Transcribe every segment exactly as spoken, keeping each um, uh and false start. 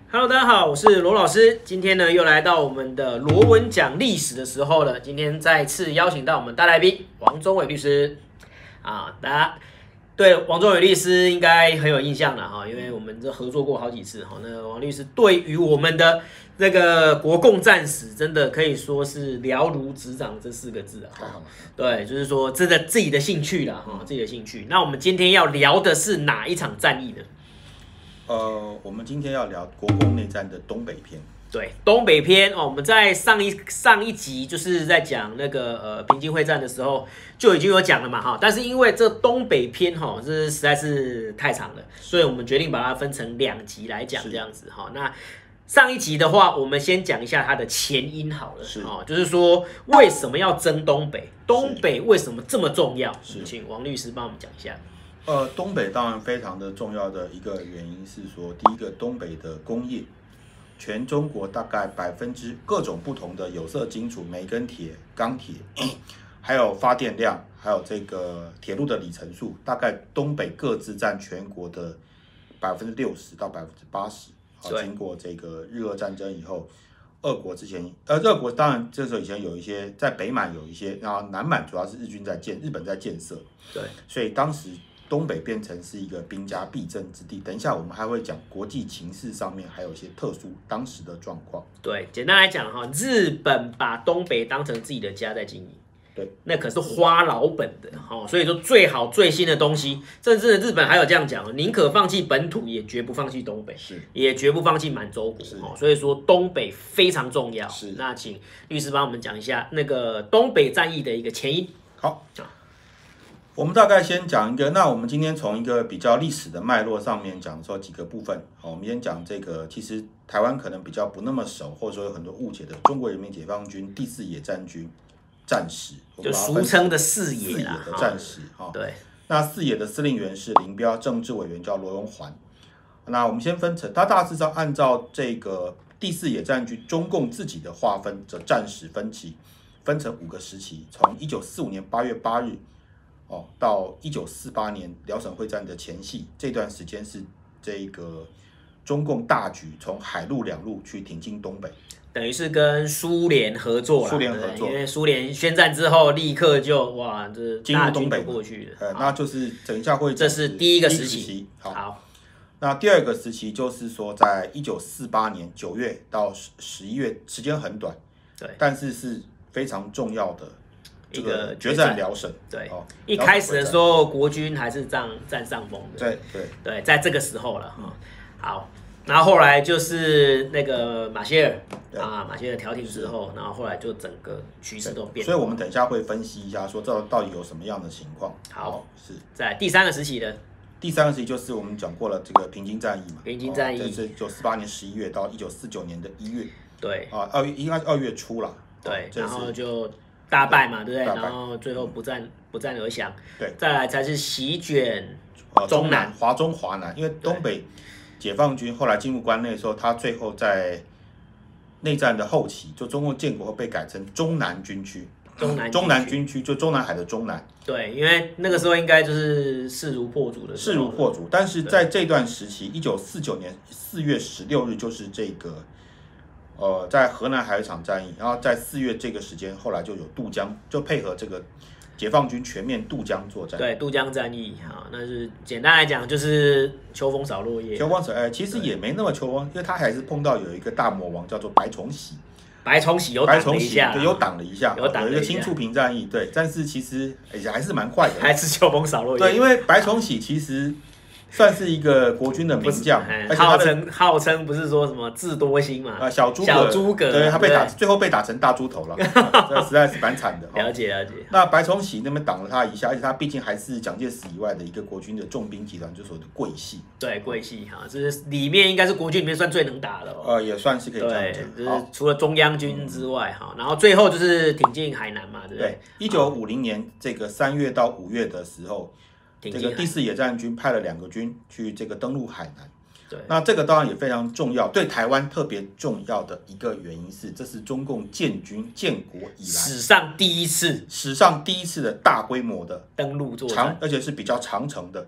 Hello， 大家好，我是罗老师。今天呢，又来到我们的罗文讲历史的时候了。今天再次邀请到我们大来宾王宗伟律师啊，大家对王宗伟律师应该很有印象了哈，因为我们这合作过好几次哈。那王律师对于我们的那个国共战史，真的可以说是了如指掌这四个字啊。对，就是说真的自己的兴趣啦哈，自己的兴趣。那我们今天要聊的是哪一场战役呢？ 呃，我们今天要聊国共内战的东北篇。 对，东北篇哦，我们在上一上一集就是在讲那个呃平津会战的时候就已经有讲了嘛哈，但是因为这东北篇哈、哦，这实在是太长了，所以我们决定把它分成两集来讲这样子哈。那上一集的话，我们先讲一下它的前因好了，是哦，就是说为什么要争东北，东北为什么这么重要？请王律师帮我们讲一下。 呃，东北当然非常的重要的一个原因是说，第一个，东北的工业，全中国大概百分之各种不同的有色金属、煤跟铁、钢铁，还有发电量，还有这个铁路的里程数，大概东北各自占全国的百分之六十到百分之八十。好，经过这个日俄战争以后，俄国之前，呃，俄国当然这时候以前有一些在北满有一些，然后南满主要是日军在建，日本在建设， 对， 所以当时东北变成是一个兵家必争之地。等一下我们还会讲国际情势上面还有一些特殊当时的状况。 对，简单来讲哈，日本把东北当成自己的家在经营。 对， 那可是花老本的哦，所以说最好最新的东西，甚至日本还有这样讲，宁可放弃本土，也绝不放弃东北， 是，也绝不放弃满洲国哦。所以说东北非常重要。 是， 那请律师帮我们讲一下那个东北战役的一个前因。 好，我们大概先讲一个，那我们今天从一个比较历史的脉络上面讲说几个部分。好，我们先讲这个，其实台湾可能比较不那么熟，或者说有很多误解的中国人民解放军第四野战军。战史， 就俗称的四野啦， 的战史哈。 对， 那四野的司令员是林彪，政治委员叫罗荣桓。那我们先分成，他大致上按照这个第四野战军中共自己的划分的战史分期，分成五个时期，从一九四五年八月八日哦到一九四八年辽沈会战的前夕，这段时间是这个中共大举从海陆两路去挺进东北。 等于是跟苏联合作了， 苏联合作， 因为苏联宣战之后，立刻就哇，这进入东北过去了。 呃，那就是等一下会， 这是第一个时期。好， 好， 那第二个时期就是说，在一九四八年九月到十一月，时间很短， 对， 但是是非常重要的一个决战辽沈。 对，哦，一开始的时候，国军还是占占上风的。 对对对，在这个时候了哈。好。然后后来就是那个马歇尔啊，马歇尔调停之后，然后后来就整个局势都变了。 所以我们等一下会分析一下，说这到底有什么样的情况。 好， 是在第三个时期的。 第三个时期就是我们讲过了这个平津战役嘛， 平津战役， 这是一九四八年十一月到一九四九年的一月。 对啊，二月应该是二月初了。 对，然后就大败嘛，对不对？然后最后不战不战而降。 对， 再来才是席卷中南、华中、华南，因为东北。解放军后来进入关内的时候，他最后在内战的后期，就中共建国后被改成中南军区。 中南中南军区就中南海的中南。 对，因为那个时候应该就是势如破竹的时候。 势如破竹，但是在这段时期，一九四九年四月十六日，就是这个呃，在河南还有一场战役，然后在四月这个时间，后来就有渡江，就配合这个。解放军全面渡江作战， 对渡江战役哈，那是简单来讲就是秋风扫落叶。 秋风扫，哎，其实也没那么秋风，因为他还是碰到有一个大魔王叫做白崇禧， 白崇禧有挡了一下， 对，有挡了一下， 有挡有一个清处平战役，对，但是其实也还是蛮快的， 还是秋风扫落叶。 对，因为白崇禧其实。算是一个国军的名将， 号称号称不是说什么智多星嘛？ 啊，小诸葛， 小诸葛， 对他被打，最后被打成大猪头了，这实在是蛮惨的。 了解了解。 那白崇禧那边挡了他一下，而且他毕竟还是蒋介石以外的一个国军的重兵集团，就所谓的桂系。 对，桂系哈，这是里面应该是国军里面算最能打的哦。 呃，也算是可以这样讲。 就是除了中央军之外哈，然后最后就是挺进海南嘛，对不对？ 一九五零年这个三月到五月的时候。这个第四野战军派了两个军去这个登陆海南， 对， 那这个当然也非常重要，对台湾特别重要的一个原因是，这是中共建军建国以来史上第一次， 史上第一次的大规模的登陆作战， 而且是比较长程的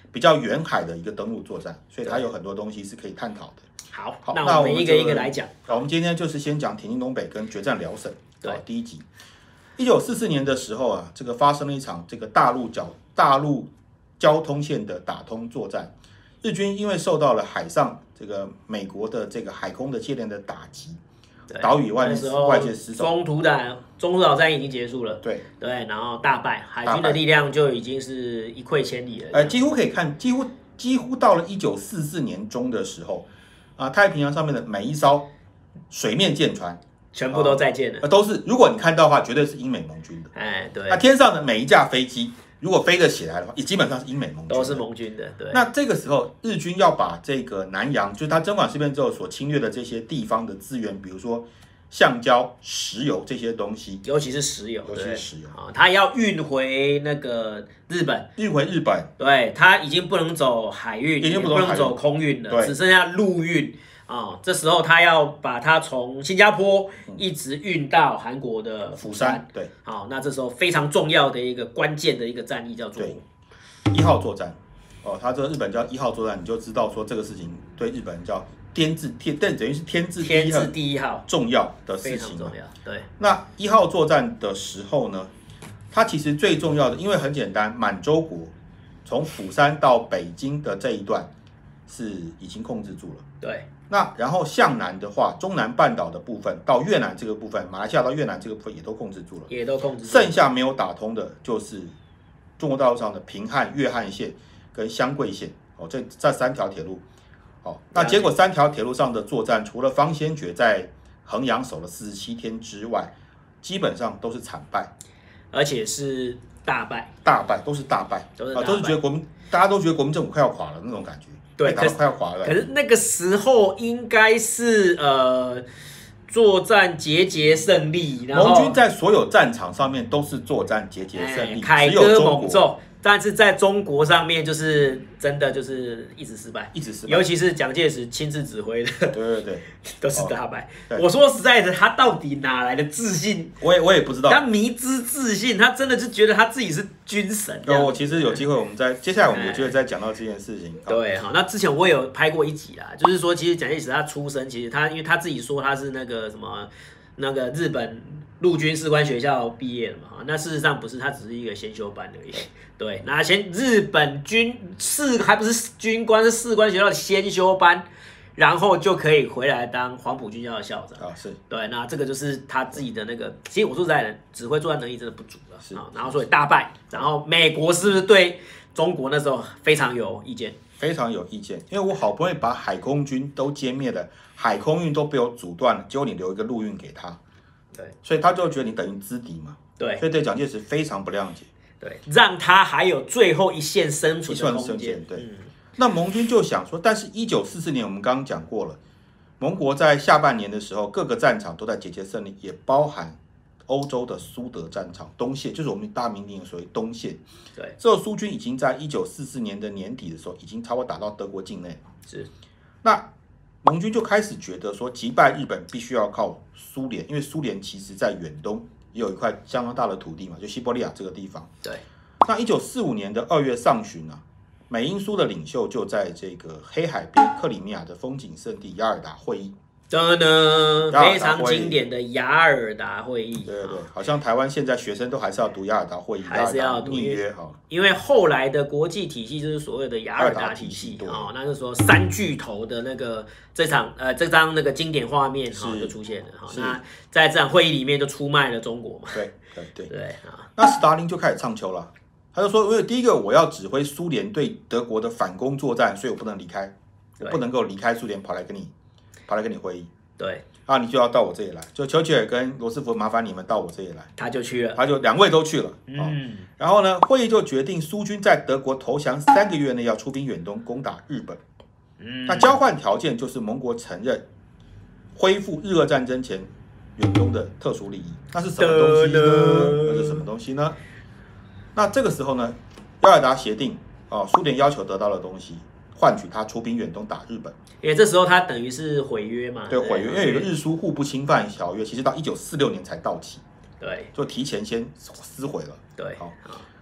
比较远海的一个登陆作战，所以它有很多东西是可以探讨的。 好， 好， 那我们一个一个来讲。 好，我们今天就是先讲挺进东北跟决战辽沈。 对， 第一集，一九四四年的时候啊，这个发生了一场这个大陆交大陆交通线的打通作战。日军因为受到了海上这个美国的这个海空的接连的打击，岛屿外外界失守， 中途岛中途岛战役已经结束了， 对对，然后大败，海军的力量就已经是一溃千里了。 呃，几乎可以看，几乎几乎到了一九四四年中的时候，啊，太平洋上面的每一艘水面舰船全部都再见了， 呃，都是如果你看到的话，绝对是英美盟军的。 哎，对。 那天上的每一架飞机，如果飞得起来的话，也基本上是英美盟军， 都是盟军的。对。 那这个时候，日军要把这个南洋，就是他征管事变之后所侵略的这些地方的资源，比如说橡胶、石油这些东西， 尤其是石油， 尤其是石油啊，他要运回那个日本， 运回日本， 对，他已经不能走海运， 已经不能走空运了，只剩下陆运。啊、哦，这时候他要把它从新加坡一直运到韩国的釜山。 对， 好、哦，那这时候非常重要的一个关键的一个战役叫做一号作战。哦，他这个日本叫一号作战，你就知道说这个事情对日本人叫天字天，等于是天字天字第一号重要的事情， 非常重要。对， 那一号作战的时候呢，它其实最重要的，因为很简单，满洲国从釜山到北京的这一段是已经控制住了。 对。 那然后向南的话，中南半岛的部分到越南这个部分，马来西亚到越南这个部分也都控制住了， 也都控制住了。剩下没有打通的就是中国大陆上的平汉、粤汉线跟湘桂线，哦，这这三条铁路。哦，那结果三条铁路上的作战，除了方先觉在衡阳守了四十七天之外，基本上都是惨败， 而且是大败， 大败都是大败， 都是大败、 啊、都是觉得国民，大家都觉得国民政府快要垮了那种感觉。 对， 可是快要垮了。 可是那个时候应该是呃作战节节胜利，然后盟军在所有战场上面都是作战节节胜利， 凯歌猛奏。但是在中国上面，就是真的就是一直失败， 一直失败。 尤其是蒋介石亲自指挥的， 对对对， 都是大败。 哦、 我说实在的，他到底哪来的自信？ 我也我也不知道。 他迷之自信，他真的就觉得他自己是军神。 哦，我其实有机会，我们在接下来我们有机会再讲到这件事情。 对，好，那之前我有拍过一集啦，就是说，其实蒋介石他出生，其实他因为他自己说他是那个什么。那个日本陆军士官学校毕业的嘛，那事实上不是，他只是一个先修班而已。对，那先日本军士还不是军官，是士官学校的先修班，然后就可以回来当黄埔军校的校长。 啊，是对，那这个就是他自己的那个，其实我说实在的，指挥作战能力真的不足了。 是啊，然后所以大败，然后美国是不是对中国那时候非常有意见？ 非常有意见，因为我好不容易把海空军都歼灭了，海空运都被我阻断了，结果你留一个陆运给他， 对， 所以他就觉得你等于资敌嘛， 对， 所以对蒋介石非常不谅解， 对，让他还有最后一线生存的空间， 对、嗯。那盟军就想说，但是一九四四年我们刚刚讲过了，盟国在下半年的时候，各个战场都在节节胜利，也包含欧洲的苏德战场东线，就是我们大名鼎鼎所谓东线。 对， 这苏军已经在一九四四年的年底的时候，已经差不多打到德国境内。 是， 那盟军就开始觉得说，击败日本必须要靠苏联，因为苏联其实在远东也有一块相当大的土地嘛，就西伯利亚这个地方。 对， 那一九四五年的二月上旬啊，美英苏的领袖就在这个黑海边克里米亚的风景胜地雅尔达会议。 噔噔，非常经典的雅尔达会议。 对对对，好像台湾现在学生都还是要读雅尔达会议， 还是要读密约哈。 因为后来的国际体系就是所谓的雅尔达体系啊，那就说三巨头的那个这场呃这张那个经典画面哈就出现了哈。那在这场会议里面就出卖了中国嘛。 对对对对啊。 那斯大林就开始唱秋了，他就说，因为第一个我要指挥苏联对德国的反攻作战，所以我不能离开，我不能够离开苏联跑来跟你。跑来跟你会议， 对， 啊，你就要到我这里来，就丘吉尔跟罗斯福麻烦你们到我这里来， 他就去了， 他就两位都去了，嗯，哦、然后呢，会议就决定苏军在德国投降三个月内要出兵远东攻打日本，嗯，那交换条件就是盟国承认恢复日俄战争前远东的特殊利益，那是什么东西呢？那是什么东西呢？那这个时候呢，雅尔达协定哦，苏联要求得到的东西。换取他出兵远东打日本， 因为这时候他等于是毁约嘛。 对，毁约，因为有个日苏互不侵犯条约，其实到一九四六年才到期， 对， 就提前先撕毁了。 对， 好，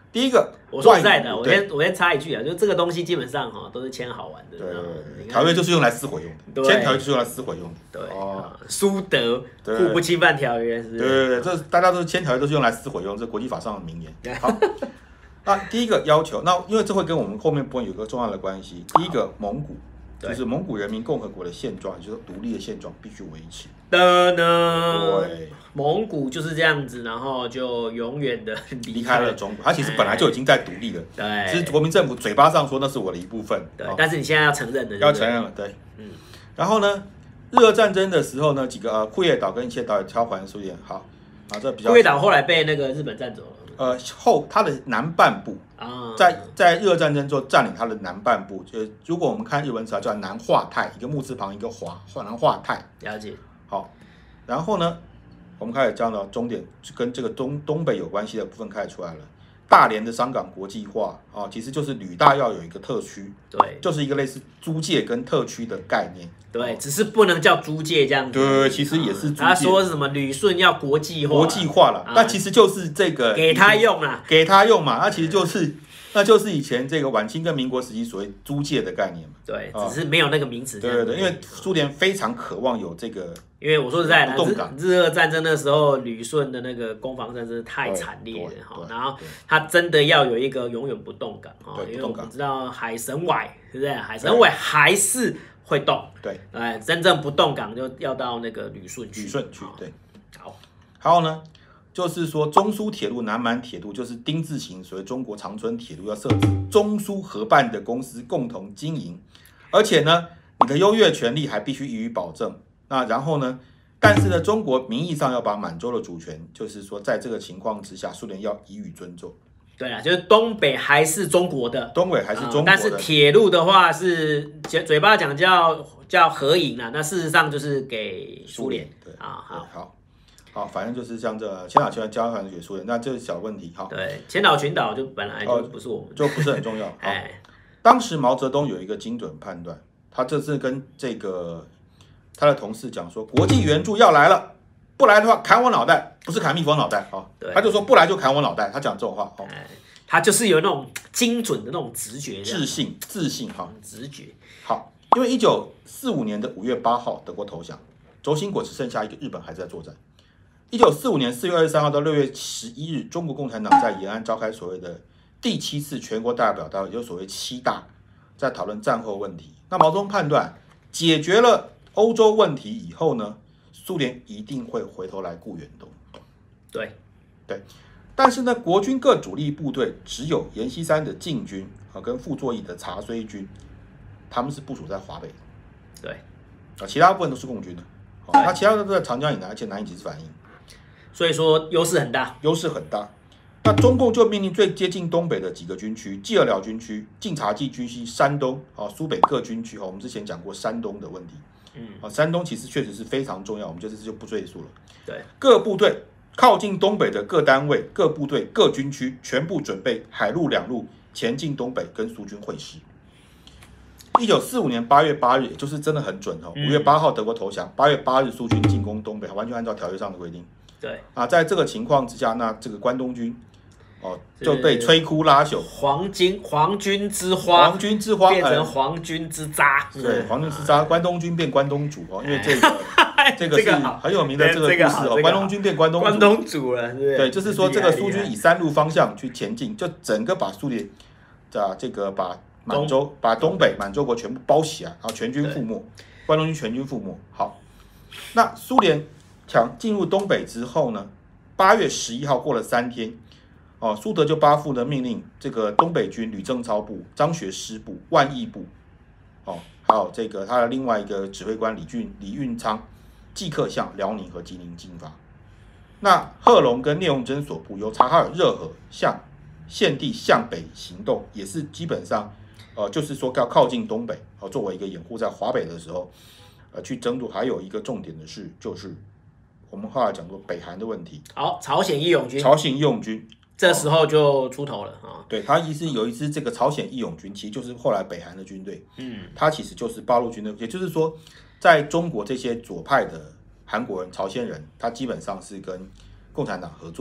第一个， 我说实在的，我先我先插一句啊，就这个东西基本上哈都是签好玩的。 对，条约就是用来撕毁用的，签条约就是用来撕毁用的。 对，哦，苏德互不侵犯条约是不是？ 对对对，这大家都是签条约都是用来撕毁用，这国际法上的名言。好，那第一个要求，那因为这会跟我们后面部分有一个重要的关系。第一个，蒙古就是蒙古人民共和国的现状，也就是独立的现状必须维持。 的呢， 对， 蒙古就是这样子，然后就永远的离开了中国。它其实本来就已经在独立了， 对， 只是国民政府嘴巴上说那是我的一部分， 对，但是你现在要承认的， 要承认了，对，嗯。然后呢，日俄战争的时候呢，几个呃库页岛跟一切岛也交还苏联，好，啊，这比较。 库页岛后来被那个日本占走了。 呃，后它的南半部啊，在在日俄战争之后占领它的南半部，呃，如果我们看日文词叫南化泰，一个木字旁一个华，南化泰。 了解。 好，然后呢，我们开始讲到终点，跟这个东东北有关系的部分开始出来了。大连的商港国际化啊，其实就是旅大要有一个特区， 对， 就是一个类似租界跟特区的概念。 对，只是不能叫租界这样子。 对，其实也是租界。 他说是什么旅顺要国际化， 国际化了，那其实就是这个给他用啦， 给他用嘛，那其实就是。那就是以前这个晚清跟民国时期所谓租界的概念嘛。 对，只是没有那个名词。 对对对，因为苏联非常渴望有这个。 因为我说实在的，日俄战争的时候，旅顺的那个攻防战真是太惨烈了哈。然后他真的要有一个永远不动港哈，因为我们知道海参崴，是不是？海参崴还是会动。对，哎，真正不动港就要到那个旅顺去。 旅顺去，对。 好， 还有呢？就是说，中苏铁路、南满铁路就是丁字形，所谓中国长春铁路要设置中苏合办的公司共同经营，而且呢，你的优越权利还必须予以保证。那然后呢，但是呢，中国名义上要把满洲的主权，就是说，在这个情况之下，苏联要予以尊重。 对啊，就是东北还是中国的， 东北还是中国的， 嗯、但是铁路的话是嘴巴讲叫叫合营啊，那事实上就是给苏联。 对啊，好。 好好，反正就是像这千岛群岛交还给苏联，那这是小问题哈。 对，千岛群岛就本来就不是我们， 就不是很重要。哎，当时毛泽东有一个精准判断，他这次跟这个他的同事讲说，国际援助要来了，不来的话砍我脑袋，不是砍蜜蜂脑袋啊。他就说不来就砍我脑袋，他讲这种话。 哎，他就是有那种精准的那种直觉， 自信，自信哈， 直觉。 好，因为一九四五年的五月八号，德国投降，轴心国只剩下一个日本还在作战。一九四五年四月二十三号到六月十一日，中国共产党在延安召开所谓的第七次全国代表大会，也就是所谓七大，在讨论战后问题。那毛泽东判断，解决了欧洲问题以后呢，苏联一定会回头来顾远东。 对， 对，但是呢，国军各主力部队只有阎锡山的禁军啊，跟傅作义的察绥军，他们是部署在华北。 对， 啊，其他部分都是共军的。他其他的都在长江以南，而且难以及时反应。 所以说优势很大， 优势很大。那中共就命令最接近东北的几个军区，蓟辽军区、晋察冀军区、山东啊、苏北各军区。我们之前讲过山东的问题，嗯，啊，山东其实确实是非常重要，我们这次就不赘述了。 对， 各部队靠近东北的各单位、各部队、各军区，全部准备海陆两路前进东北，跟苏军会师。一九四五年八月八日，也就是真的很准哦。五月八号德国投降，八月八日苏军进攻东北，完全按照条约上的规定。 对啊，在这个情况之下，那这个关东军哦就被摧枯拉朽， 黄金黄军之花， 黄军之花变成黄军之渣， 对，黄军之渣，关东军变关东煮哦，因为这个这个是很有名的这个故事哦，关东军变关东关东煮了，是不是？ 对，就是说这个苏军以三路方向去前进，就整个把苏联啊这个把满洲把东北满洲国全部包起来，然后全军覆没，关东军全军覆没。好，那苏联抢进入东北之后呢，八月十一号过了三天，哦，苏德就发布了命令，这个东北军吕正操部、张学师部、万义部，哦，还有这个他的另外一个指挥官李俊李运昌，即刻向辽宁和吉林进发。那贺龙跟聂荣臻所部由察哈尔热河向现地向北行动，也是基本上，呃，就是说要靠近东北，哦，作为一个掩护，在华北的时候，呃，去争夺。还有一个重点的是，就是我们后来讲过北韩的问题。 好，朝鲜义勇军， 朝鲜义勇军这时候就出头了啊。 对，他一是有一支这个朝鲜义勇军，其实就是后来北韩的军队。嗯，他其实就是八路军队，也就是说，在中国这些左派的韩国人、朝鲜人，他基本上是跟共产党合作嘛。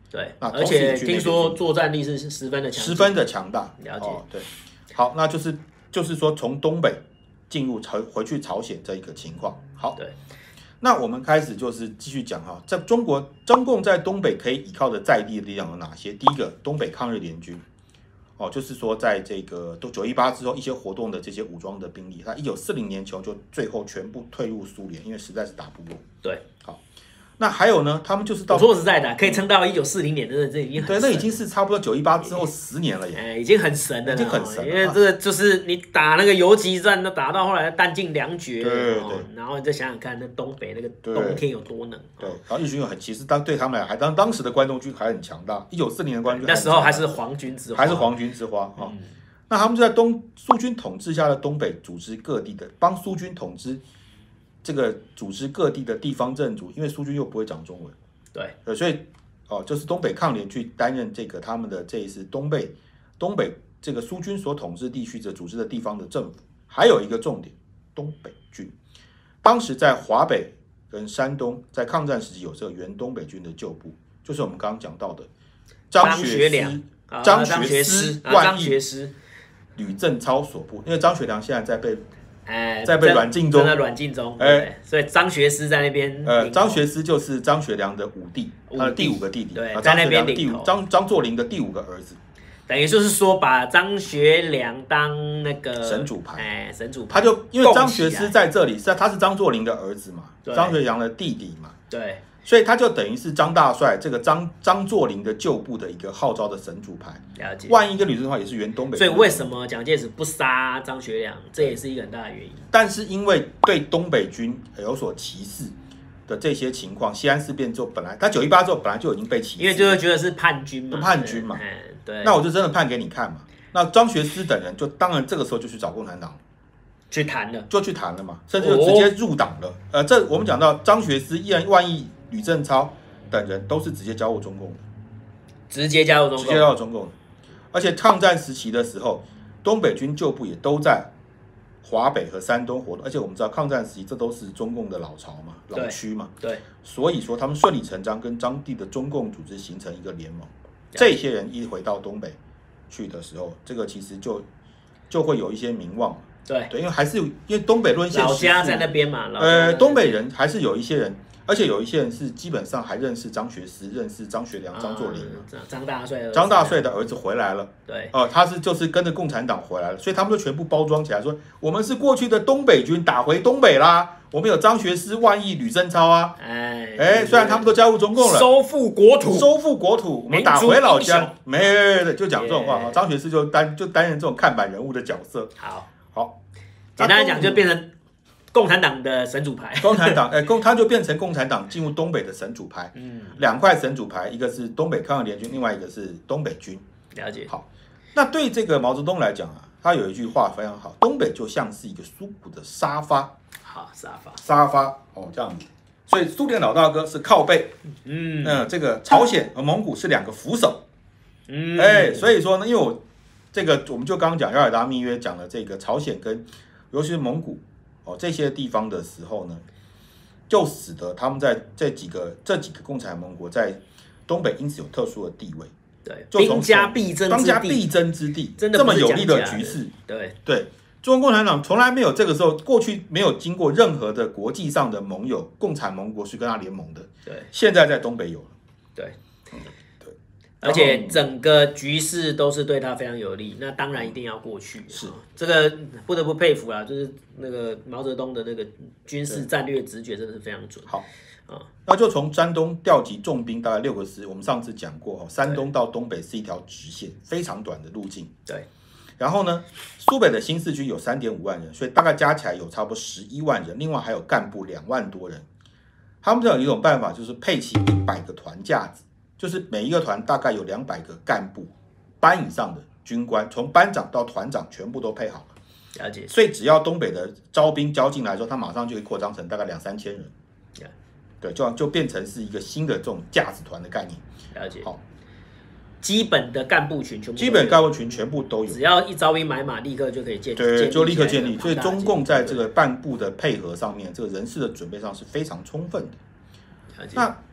对， 那而且听同时也去那边说作战力是十分的强， 十分的强大。 了解。 哦，对，好，那就是就是说从东北进入朝回去朝鲜这一个情况。好， 对。 那我们开始就是继续讲哈，在中国中共在东北可以依靠的在地的力量有哪些？第一个，东北抗日联军。哦，就是说，在这个都九一八之后，一些活动的这些武装的兵力，他一九四零年前就最后全部退入苏联，因为实在是打不过。 对， 好，那还有呢，他们就是到我说实在的，可以撑到一九四零年，真的这已经很对，那已经是差不多九一八之后十年了耶， 哎，已经很神了， 已经很神了， 因为这个就是你打那个游击战，都打到后来弹尽粮绝， 对对对， 然后你再想想看，那东北那个冬天有多冷， 对，然后日军又很，其实当对他们来还当当时的关东军还很强大，一九四零年的关东军那时候还是皇军之花， 还是皇军之花啊。那他们就在东苏军统治下的东北组织各地的，帮苏军统治这个组织各地的地方政主，因为苏军又不会讲中文， 对， 所以哦，就是东北抗联去担任这个他们的这一次东北东北这个苏军所统治地区的组织的地方的政府。还有一个重点，东北军当时在华北跟山东在抗战时期有这个原东北军的旧部，就是我们刚刚讲到的张学良、张学思、万义、吕正操所部。因为张学良现在在被哎， 在被软禁中， 在软禁中，哎，所以张学思在那边， 呃，张学思就是张学良的五弟，他的第五个弟弟， 对，在那边领头， 张张作霖的第五个儿子。 等于就是说，把张学良当那个神主牌， 哎，神主牌， 他就因为张学思在这里，是他是张作霖的儿子嘛，张学良的弟弟嘛， 对， 所以他就等于是张大帅这个张张作霖的旧部的一个号召的神主牌。 了解。 万一跟吕正操也是原东北， 所以为什么蒋介石不杀张学良，这也是一个很大的原因。 但是因为对东北军有所歧视的这些情况，西安事变之后，本来他九一八之后本来就已经被歧视， 因为就会觉得是叛军嘛， 叛军嘛， 对， 那我就真的判给你看嘛。那张学思等人就当然这个时候就去找共产党去谈了， 就去谈了嘛，甚至就直接入党了。哦、呃，这我们讲到张学思、依然、万义、吕正操等人都是直接加入中共的， 直接加入中共， 直接加入中共的。而且抗战时期的时候，东北军旧部也都在华北和山东活动，而且我们知道抗战时期这都是中共的老巢嘛、老区嘛， 对， 所以说他们顺理成章跟当地的中共组织形成一个联盟。这些人一回到东北去的时候，这个其实就就会有一些名望， 对对，因为还是因为东北沦陷， 老家在那边嘛， 呃，东北人还是有一些人，而且有一些人是基本上还认识张学思、认识张学良、张作霖、 张大帅、 张大帅的儿子回来了， 对， 哦、呃，他是就是跟着共产党回来了，所以他们就全部包装起来说，我们是过去的东北军打回东北啦。我们有张学思、万义、吕正操啊，哎哎，虽然他们都加入中共了， 收复国土， 收复国土，我们打回老家，没对，就讲这种话啊。张学思就担就担任这种看板人物的角色。 好， 好， 简单来讲就变成共产党的神主牌。 共产党哎，共他就变成共产党进入东北的神主牌。嗯，两块神主牌，一个是东北抗日联军，另外一个是东北军。 了解。 好，那对这个毛泽东来讲啊，他有一句话非常好，东北就像是一个舒服的沙发。 好，沙发， 沙发哦，这样子，所以苏联老大哥是靠背，嗯，呃，这个朝鲜和蒙古是两个扶手，嗯，哎，所以说呢，因为我这个我们就刚刚讲《雅尔达密约》讲了这个朝鲜跟尤其是蒙古哦这些地方的时候呢，就使得他们在这几个这几个共产盟国在东北因此有特殊的地位， 对，兵家必争， 兵家必争之地， 真的这么有利的局势， 对对。中国共产党从来没有这个时候，过去没有经过任何的国际上的盟友，共产盟国是跟他联盟的。 对， 现在在东北有了。 对，嗯、对，而且整个局势都是对他非常有利，那当然一定要过去。是、哦、这个不得不佩服啊，就是那个毛泽东的那个军事战略直觉真的是非常准。 好啊、哦，那就从山东调集重兵，大概六个师。我们上次讲过，山东到东北是一条直线，非常短的路径。对。然后呢，苏北的新四军有 三点五万人，所以大概加起来有差不多十一万人，另外还有干部两万多人。他们这有一种办法，就是配齐一百个团架子，就是每一个团大概有两百个干部，班以上的军官，从班长到团长全部都配好了。 了解。 所以只要东北的招兵交进来之后，他马上就会扩张成大概两三千人。对，就就变成是一个新的这种架子团的概念。 了解。 好。 基本的干部群全部， 基本干部群全部都有， 只要一招兵买马，立刻就可以建， 对，就立刻建立。所以中共在这个干部的配合上面，这个人事的准备上是非常充分的。那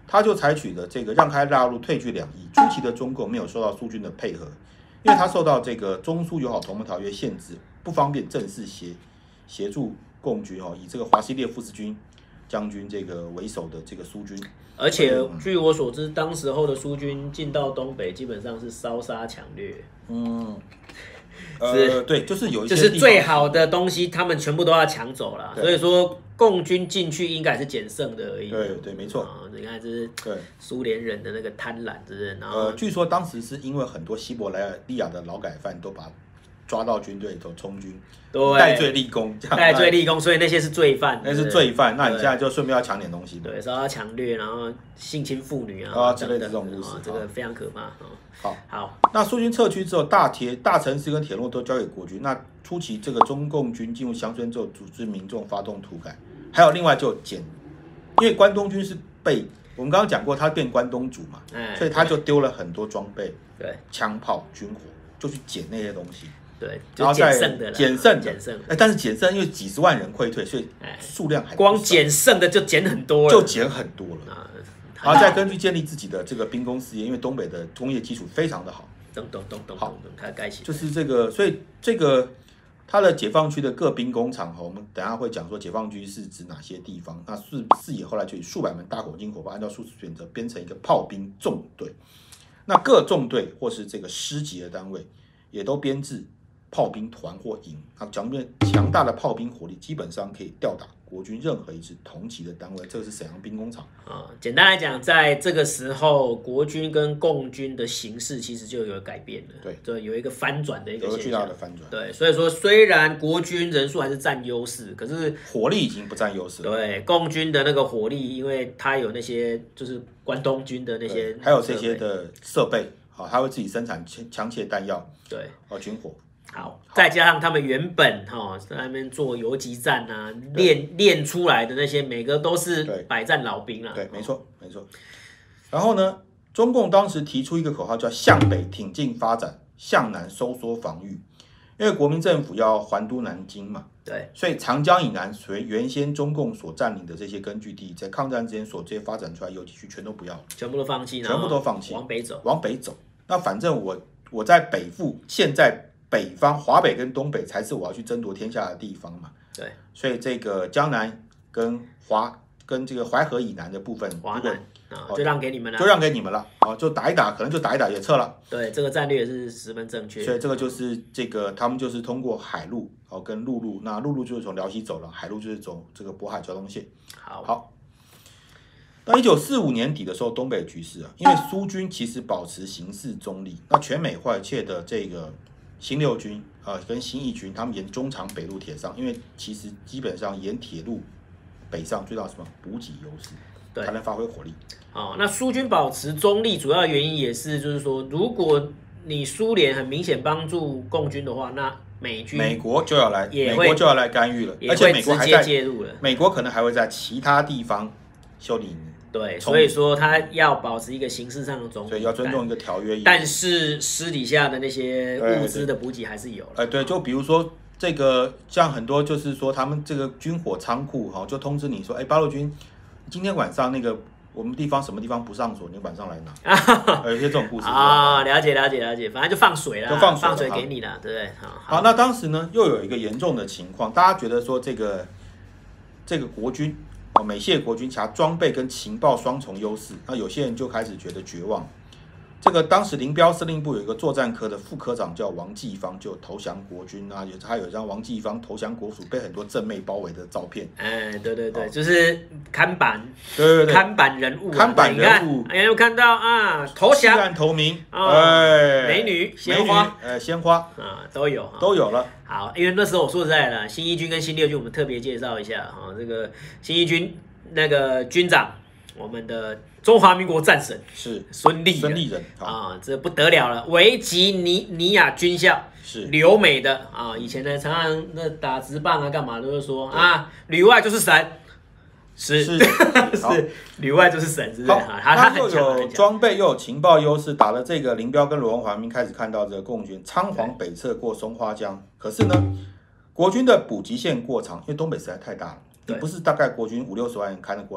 他就采取了这个让开大陆退据两翼。初期的中共没有受到苏军的配合，因为他受到这个中苏友好同盟条约限制，不方便正式协协助共军哦，以这个华西列夫斯军将军这个为首的这个苏军。 而且据我所知，当时候的苏军进到东北，基本上是烧杀抢掠。 嗯。呃，对，就是有一些就是最好的东西，他们全部都要抢走了。所以说，共军进去应该是捡剩的而已。 对对，没错。 啊，你看这是对苏联人的那个贪婪，是不是？然后， 呃，据说当时是因为很多西伯利亚的劳改犯都把抓到军队里头充军，戴罪立功， 戴罪立功，所以那些是罪犯， 那是罪犯。那你现在就顺便要抢点东西， 对，说要抢掠，然后性侵妇女啊，啊之类的这种故事， 这个非常可怕。 好， 好， 那苏军撤去之后，大铁、大城市跟铁路都交给国军。那初期这个中共军进入乡村之后，组织民众发动土改，还有另外就减，因为关东军是被我们刚刚讲过，他变关东煮嘛，嗯、所以他就丢了很多装备， 对， 枪炮、军火，就去捡那些东西。 对， 然后再捡剩的， 捡剩捡剩。 哎，但是捡剩因为几十万人溃退，所以数量还光捡剩的就捡很多了， 就捡很多了。啊然后再根据建立自己的这个兵工事业，因为东北的工业基础非常的好。 咚咚咚咚咚，它该起就是这个，所以这个它的解放区的各兵工厂，我们等一下会讲说解放区是指哪些地方。那视视野后来就以数百门大火金火炮，按照数字选择编成一个炮兵纵队。那各纵队或是这个师级的单位，也都编制炮兵团或营。啊，讲面强大的炮兵火力，基本上可以吊打国军任何一支同级的单位。这个是沈阳兵工厂啊。简单来讲，在这个时候，国军跟共军的形势其实就有改变了， 对， 就有一个翻转的一个现象， 有个巨大的翻转。 对，所以说虽然国军人数还是占优势，可是火力已经不占优势了。 对，共军的那个火力，因为它有那些就是关东军的那些， 还有这些的设备，好，它会自己生产枪械弹药， 对， 哦，军火。 好，再加上他们原本哈、哦、在那边做游击战啊，练练出来的那些，每个都是百战老兵啊。 对，没错，没错。然后呢，中共当时提出一个口号叫“向北挺进发展，向南收缩防御”，因为国民政府要还都南京嘛。 对， 所以长江以南，随原先中共所占领的这些根据地，在抗战之前所这些发展出来游击区，全都不要了， 全部都放弃， 全部都放弃， 往北走， 往北走。那反正我我在北附，现在。北方华北跟东北才是我要去争夺天下的地方嘛， 对， 所以这个江南跟华跟这个淮河以南的部分， 华南啊，就让给你们了， 就让给你们了，哦，就打一打，可能就打一打也撤了。 对，这个战略是十分正确。 所以这个就是这个他们就是通过海路哦跟陆路，那陆路就是从辽西走了，海路就是走这个渤海交通线。 好， 好。到一九四五年底的时候，东北局势啊，因为苏军其实保持形势中立，那全美坏切的这个。新六军啊、呃，跟新一军，他们沿中长北路铁上，因为其实基本上沿铁路北上最大什么补给优势，才能发挥火力。 哦，那苏军保持中立，主要原因也是就是说，如果你苏联很明显帮助共军的话，那美军美国就要来，美国就要来干预了，而且美国还在介入了， 美国可能还会在其他地方修理你。 对，所以说他要保持一个形式上的中立， 所以要尊重一个条约。 但是私底下的那些物资的补给还是有了。 哎，对，就比如说这个，像很多就是说他们这个军火仓库哈，就通知你说，哎，八路军今天晚上那个我们地方什么地方不上锁，你晚上来拿。有些这种故事啊，了解了解了解，反正就放水了， 就放水放水给你了，对不对？ 好，那当时呢又有一个严重的情况，大家觉得说这个这个国军。哦，美械国军其装备跟情报双重优势，那有些人就开始觉得绝望。这个当时林彪司令部有一个作战科的副科长叫王继芳，就投降国军啊，有他有一张王继芳投降国署被很多正妹包围的照片。 哎，对对对，哦、就是看板， 对对对， 看板人物、啊， 看板人物， 哎，有看到啊，投降， 弃暗投明， 哦、 哎， 美女、鲜花， 呃，鲜花啊，都有， 都有了。 好，因为那时候我说实在的，新一军跟新六军，我们特别介绍一下哈，这个新一军。那个军长，我们的中华民国战神是孙立孙立人啊，这不得了了，维吉尼尼亚军校是留美的啊，以前呢常常那打直棒啊干嘛都是说啊，旅外就是神，是是是，旅外就是神，是不是？ 好，他又有装备又有情报优势，打了这个林彪跟罗荣桓兵开始看到这个共军仓皇北撤过松花江，可是呢，国军的补给线过长，因为东北实在太大了。你不是大概国军五六十万人看得过来的，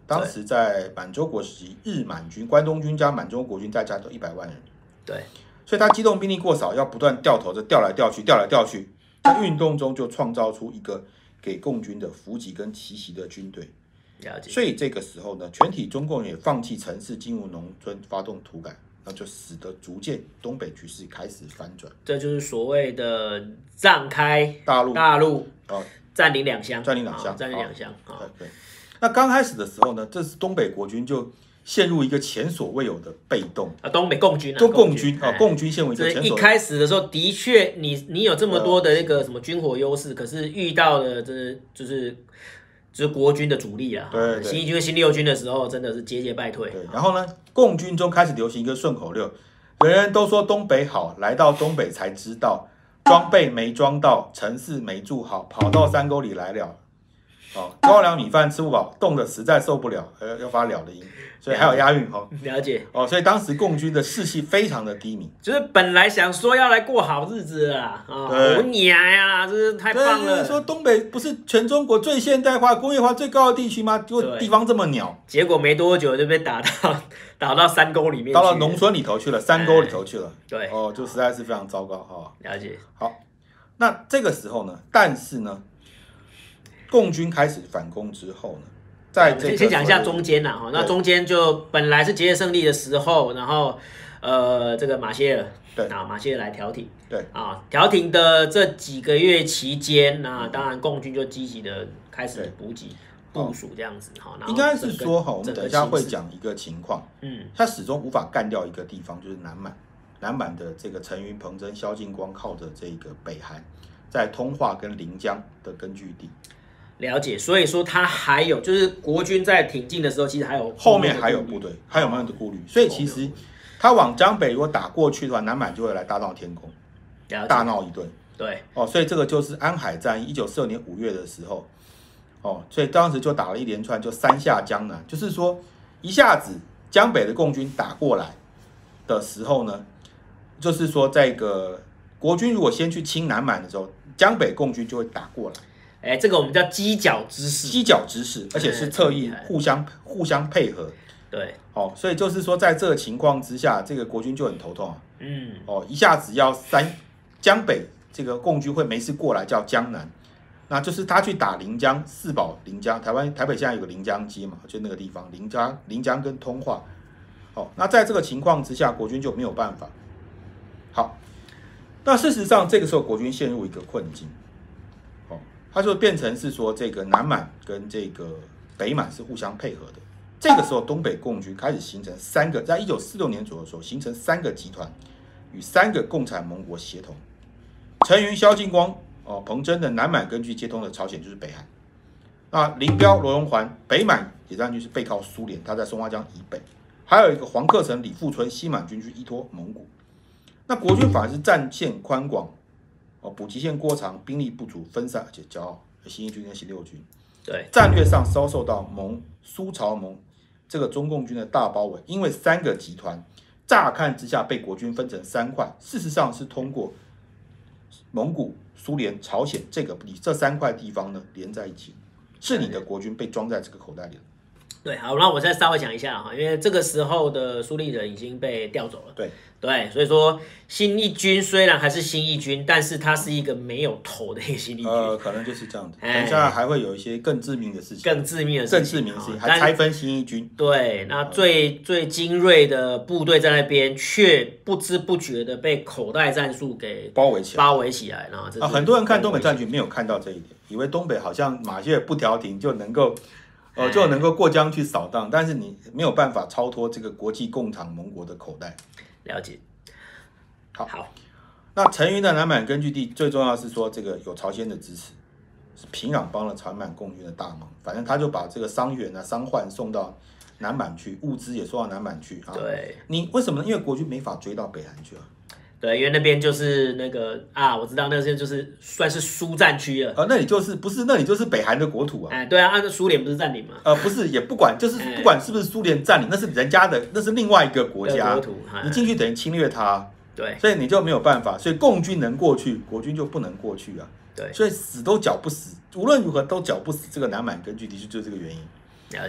当时在满洲国时期，日满军、关东军加满洲国军再加都一百万人。 对， 所以他机动兵力过少，要不断调头，这调来调去，调来调去，在运动中就创造出一个给共军的伏击跟奇袭的军队。 了解。 所以这个时候呢，全体中共也放弃城市，进入农村，发动土改。那就使得逐渐东北局势开始反转， 这就是所谓的让开大陆大陆哦， 占领两乡， 占领两乡， 占领两乡啊。 对对。那刚开始的时候呢，这是东北国军就陷入一个前所未有的被动啊，东北共军啊， 就共军啊，共军陷入一个前所未有。 一开始的时候，的确你你有这么多的那个什么军火优势，可是遇到的这就是就是国军的主力啊， 对， 新一军、新六军的时候，真的是节节败退。 对，然后呢，共军中开始流行一个顺口溜，人人都说东北好，来到东北才知道，装备没装到，城市没住好，跑到山沟里来了。哦，高粱米饭吃不饱，冻得实在受不了，呃，要发了的音，所以还有押韵哈。 了解哦，所以当时共军的士气非常的低迷， 就是本来想说要来过好日子啦，啊，我娘呀，这是太棒了。 说东北不是全中国最现代化、工业化最高的地区吗？结果地方这么鸟， 结果没多久就被打到打到山沟里面， 到了农村里头去了，山沟里头去了。 对， 哦，就实在是非常糟糕哈。 了解。 好，那这个时候呢，但是呢。共军开始反攻之后呢，在这个先讲一下中间啦哈，那中间就本来是节节胜利的时候，然后呃，这个马歇尔对啊，马歇尔来调停， 对啊，调停的这几个月期间，那当然共军就积极的开始补给部署这样子哈。 应该是说哈，我们等一下会讲一个情况， 嗯， 他始终无法干掉一个地方，就是南满，南满的这个陈云、彭真、萧劲光靠着这个北韩，在通化跟临江的根据地。 了解，所以说他还有就是国军在挺进的时候，其实还有后面还有部队，还有没有的顾虑？所以其实他往江北如果打过去的话，南满就会来大闹天宫，大闹一顿。 对， 哦，所以这个就是安海战役，一九四二年五月的时候，哦，所以当时就打了一连串，就三下江南，就是说一下子江北的共军打过来的时候呢，就是说这个国军如果先去清南满的时候，江北共军就会打过来。 哎，这个我们叫犄角之势， 犄角之势，而且是侧翼互相互相配合。 对， 哦，所以就是说，在这个情况之下，这个国军就很头痛啊。 嗯， 哦，一下子要三江北这个共军会没事过来叫江南，那就是他去打临江、四保临江，台湾台北现在有个临江街嘛，就那个地方，临江临江跟通化。哦，那在这个情况之下，国军就没有办法。好，那事实上这个时候国军陷入一个困境。它就变成是说，这个南满跟这个北满是互相配合的。这个时候，东北共军开始形成三个，在一九四六年左右的时候，形成三个集团，与三个共产盟国协同。陈云、萧劲光、哦彭真的南满根据接通的朝鲜就是北韩。那林彪、罗荣桓北满野战军是背靠苏联，他在松花江以北。还有一个黄克诚、李富春西满军区依托蒙古。那国军反而是战线宽广。哦，补给线过长，兵力不足，分散而且骄傲。新一军跟新六军， 对， 战略上遭受到蒙苏朝蒙这个中共军的大包围，因为三个集团乍看之下被国军分成三块，事实上是通过蒙古、苏联、朝鲜这个这三块地方呢连在一起，是你的国军被装在这个口袋里了。 对，好，那我再稍微讲一下哈，因为这个时候的苏立人已经被调走了。 对对，所以说新一军虽然还是新一军，但是它是一个没有头的一个新一军。 呃，可能就是这样子。等一下还会有一些更致命的事情， 更致命的事情， 更致命的事情，还拆分新一军。 对，那最最精锐的部队在那边，却不知不觉的被口袋战术给包围起来， 包围起来。然后啊，很多人看东北战局没有看到这一点，以为东北好像马歇尔不调停就能够。呃，就能够过江去扫荡，但是你没有办法超脱这个国际共产盟国的口袋。 了解。 好， 好。 那陈云的南满根据地最重要是说，这个有朝鲜的支持，是平壤帮了朝满共军的大忙。反正他就把这个伤员啊、伤患送到南满去，物资也送到南满去啊。 对。 你为什么呢？因为国军没法追到北韩去啊。 对，因为那边就是那个啊，我知道那边就是算是苏战区了。 呃，那里就是不是那里就是北韩的国土啊？ 哎，对啊，按照苏联不是占领吗？ 呃，不是，也不管，就是不管是不是苏联占领，那是人家的，那是另外一个国家国土， 你进去等于侵略它。 对， 所以你就没有办法，所以共军能过去，国军就不能过去啊。 对， 所以死都剿不死，无论如何都剿不死这个南满根据地，就是这个原因。 了解。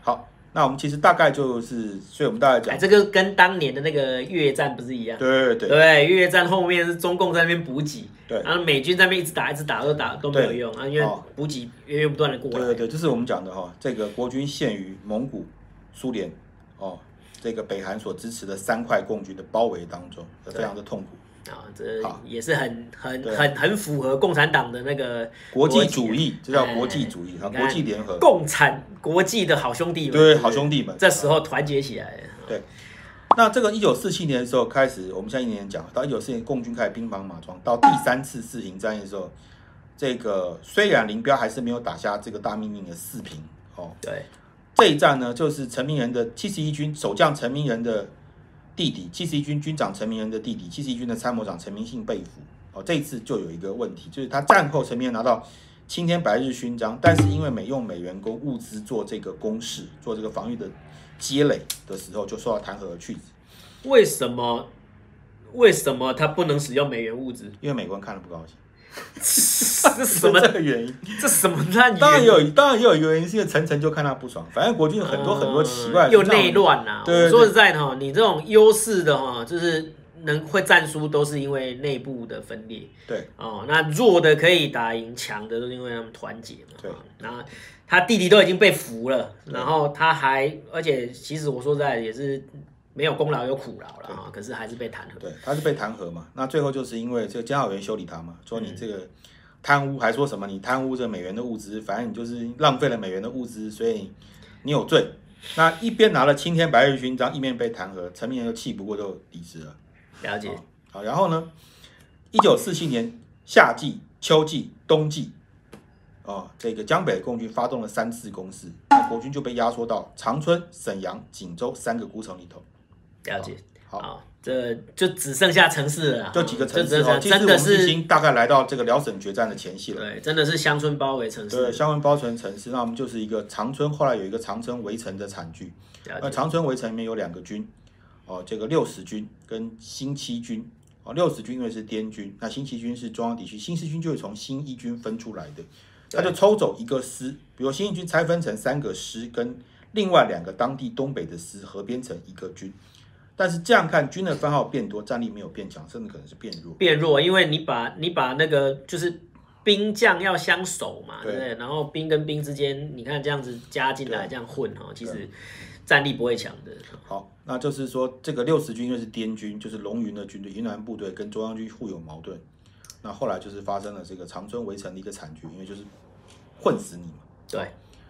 好，那我们其实大概就是，所以我们大概讲， 哎，这个跟当年的那个越战不是一样？ 对对对，越战后面是中共在那边补给， 对， 然后美军在那边一直打，一直打，都打都没有用啊，因为补给源源不断的过来。 对对对，就是我们讲的哈，这个国军陷于蒙古、苏联哦，这个北韩所支持的三块共军的包围当中，非常的痛苦。 啊，这也是很很很很符合共产党的那个国际主义，这叫国际主义啊，国际联合， 共产国际的好兄弟们， 对，好兄弟们， 这时候团结起来。 对，那这个一九四七年的时候开始，我们现在一年讲到一九四七年，共军开始兵强马壮，到第三次四平战役的时候，这个虽然林彪还是没有打下这个大命令的四平哦， 对， 这一战呢，就是陈明仁的七十一军守将陈明仁的弟弟，七十一军军长陈明仁的弟弟，七十一军的参谋长陈明信被俘。哦，这一次就有一个问题，就是他战后陈明仁拿到青天白日勋章，但是因为美用美元供物资做这个攻势，做这个防御的积累的时候，就受到弹劾而去职。 为什么？为什么他不能使用美元物资？ 因为美国人看了不高兴。 这什么这个原因？ 这什么烂？ 当然有，当然也有一个原因，是因为陈诚就看他不爽。反正国军有很多很多奇怪的， 又内乱呐。 对， 说实在的哈，你这种优势的哈，就是能会战输，都是因为内部的分裂。 对哦，那弱的可以打赢强的，都是因为他们团结嘛。 对， 那他弟弟都已经被俘了，然后他还，而且其实我说实在也是。没有功劳有苦劳了啊，可是还是被弹劾。 对，他是被弹劾嘛。那最后就是因为这个监察委员修理他嘛，说你这个贪污，还说什么你贪污这美元的物资，反正你就是浪费了美元的物资，所以你有罪。那一边拿了青天白日勋章，一面被弹劾，陈明仁就气不过就离职了。 了解。 好，然后呢，一九四七年夏季、秋季、冬季，哦，这个江北共军发动了三次攻势，那国军就被压缩到长春、沈阳、锦州三个孤城里头。 了解， 好， 好，这就只剩下城市了， 就几个城市哦， 其实我们已经大概来到这个辽沈决战的前戏了。 对，真的是乡村包围城市。 对，乡村包围城市，那我们就是一个长春，后来有一个长春围城的惨剧。那长春围城里面有两个军，哦，这个六十军跟新七军。哦，六十军因为是滇军，那新七军是中央地区，新四军就是从新一军分出来的，他就抽走一个师，比如新一军拆分成三个师，跟另外两个当地东北的师合编成一个军。但是这样看，军的番号变多，战力没有变强，甚至可能是变弱。 变弱，因为你把你把那个就是兵将要相守嘛，对不对？然后兵跟兵之间，你看这样子加进来，这样混哈，其实战力不会强的。 好，那就是说，这个六十军因为是滇军，就是龙云的军队，云南部队跟中央军互有矛盾。那后来就是发生了这个长春围城的一个惨剧，因为就是混死你嘛。 对。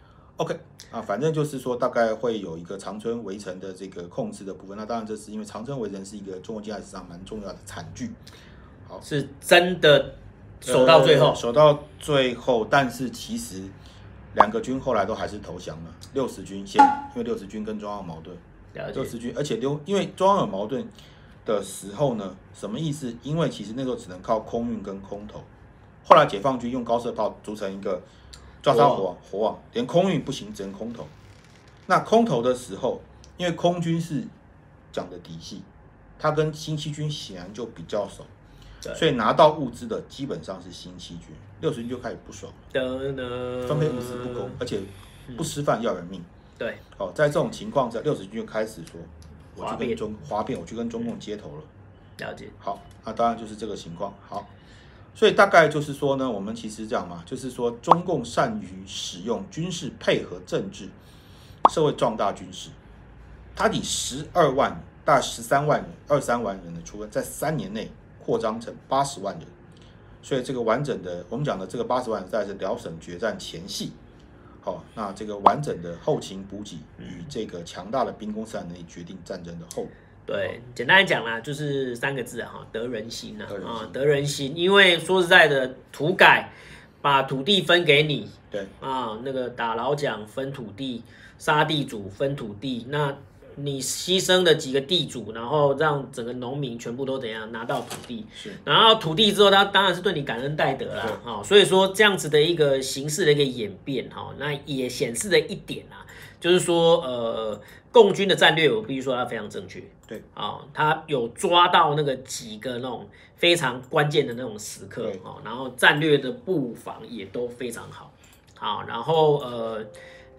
OK 啊，反正就是说，大概会有一个长春围城的这个控制的部分。那当然，这是因为长春围城是一个中国近代史上蛮重要的惨剧。 好，是真的守到最后， 呃、守到最后。但是其实两个军后来都还是投降了。六十军先，因为六十军跟中央有矛盾。六十军，而且六因为中央有矛盾的时候呢，什么意思？因为其实那时候只能靠空运跟空投。后来解放军用高射炮组成一个。抓杀火网，火网连空运不行，只能空投。那空投的时候，因为空军是讲的嫡系，他跟新七军显然就比较熟，所以拿到物资的基本上是新七军，六十军就开始不爽了，分配物资不公，而且不吃饭要人命。 对， 好，在这种情况下，六十军就开始说，我去跟中哗变，我去跟中共接头了。 了解。 好，那当然就是这个情况。好。所以大概就是说呢，我们其实这样嘛，就是说中共善于使用军事配合政治，社会壮大军事。他以十二万大概十三万人、二三万人的出分，在三年内扩张成八十万人。所以这个完整的，我们讲的这个八十万人，在是辽沈决战前夕。好，那这个完整的后勤补给与这个强大的兵工生产能力，决定战争的后果。 对，简单来讲啦，就是三个字啊，得人心啊，啊，得人心。因为说实在的，土改把土地分给你， 对啊，那个打老蒋分土地，杀地主分土地，那你牺牲的几个地主，然后让整个农民全部都怎样拿到土地， 是， 然后土地之后，他当然是对你感恩戴德啦，哈，所以说这样子的一个形式的一个演变，哈，那也显示了一点啊，就是说，呃。共军的战略，我必须说它非常正确。 对啊、哦，他有抓到那个几个那种非常关键的那种时刻哦，然后战略的布防也都非常好。好，然后呃，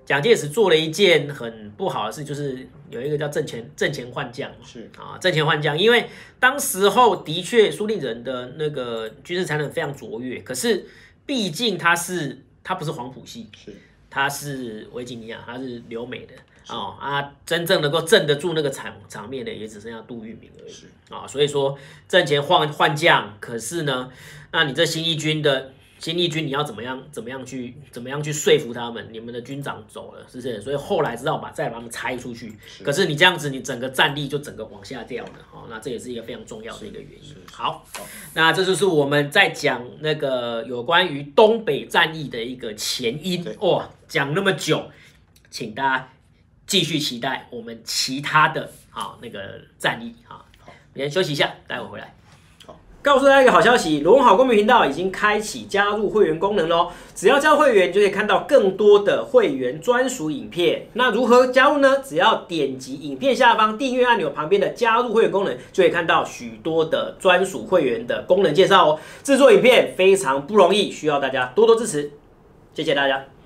蒋介石做了一件很不好的事，就是有一个叫阵前阵前换将， 是啊，阵前换将，因为当时候的确苏令人的那个军事才能非常卓越，可是毕竟他是他不是黄埔系， 是他是维吉尼亚，他是留美的。哦啊，真正能够镇得住那个场场面的，也只剩下杜聿明而已啊、哦。所以说阵前换换将，可是呢，那你这新一军的新一军，你要怎么样怎么样去怎么样去说服他们？你们的军长走了，是不是？所以后来知道把再把他们拆出去。是可是你这样子，你整个战力就整个往下掉了。哦，那这也是一个非常重要的一个原因。好，那这就是我们在讲那个有关于东北战役的一个前因。哇，讲那么久，请大家继续期待我们其他的啊那个战役啊。好，先休息一下，待会回来。告诉大家一个好消息，罗文好公民频道已经开启加入会员功能咯，只要加入会员，就可以看到更多的会员专属影片。那如何加入呢？只要点击影片下方订阅按钮旁边的加入会员功能，就可以看到许多的专属会员的功能介绍哦。制作影片非常不容易，需要大家多多支持，谢谢大家。